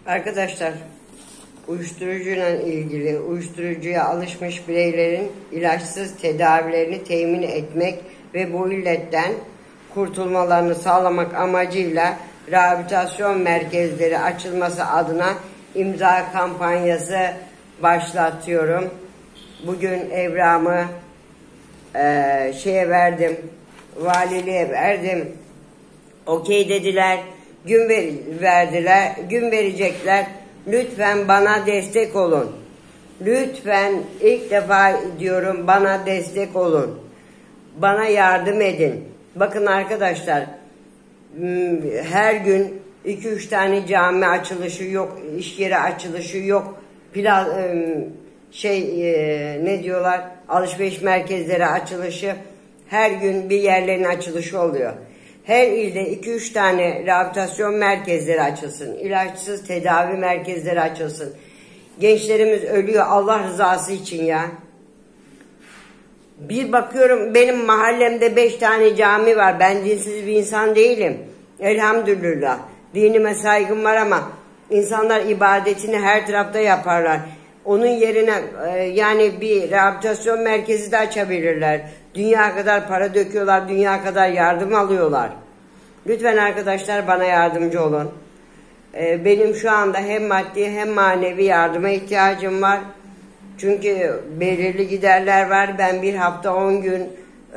Arkadaşlar, uyuşturucuyla ilgili uyuşturucuya alışmış bireylerin ilaçsız tedavilerini temin etmek ve bu illetten kurtulmalarını sağlamak amacıyla rehabilitasyon merkezleri açılması adına imza kampanyası başlatıyorum. Bugün evramı verdim, valiliğe verdim. Okey dediler, gün verecekler. Lütfen bana destek olun. Lütfen, ilk defa diyorum, bana destek olun. Bana yardım edin. Bakın arkadaşlar, her gün 2-3 tane cami açılışı yok, iş yeri açılışı yok. Ne diyorlar? Alışveriş merkezleri açılışı. Her gün bir yerlerin açılışı oluyor. Her ilde 2-3 tane rehabilitasyon merkezleri açılsın. İlaçsız tedavi merkezleri açılsın. Gençlerimiz ölüyor Allah rızası için ya. Bir bakıyorum, benim mahallemde 5 tane cami var. Ben dinsiz bir insan değilim. Elhamdülillah. Dinime saygım var ama insanlar ibadetini her tarafta yaparlar. Onun yerine yani bir rehabilitasyon merkezi de açabilirler. Dünya kadar para döküyorlar, dünya kadar yardım alıyorlar. Lütfen arkadaşlar bana yardımcı olun. Benim şu anda hem maddi hem manevi yardıma ihtiyacım var. Çünkü belirli giderler var. Ben bir hafta 10 gün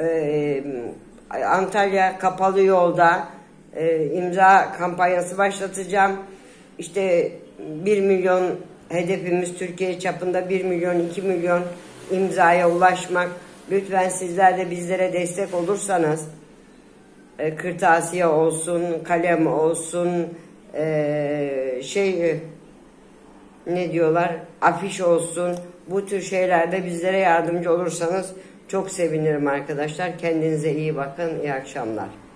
Antalya Kapalı Yolda imza kampanyası başlatacağım. İşte 1 milyon hedefimiz, Türkiye çapında 1 milyon 2 milyon imzaya ulaşmak. Lütfen sizler de bizlere destek olursanız, kırtasiye olsun, kalem olsun, afiş olsun, bu tür şeylerde bizlere yardımcı olursanız çok sevinirim arkadaşlar. Kendinize iyi bakın, iyi akşamlar.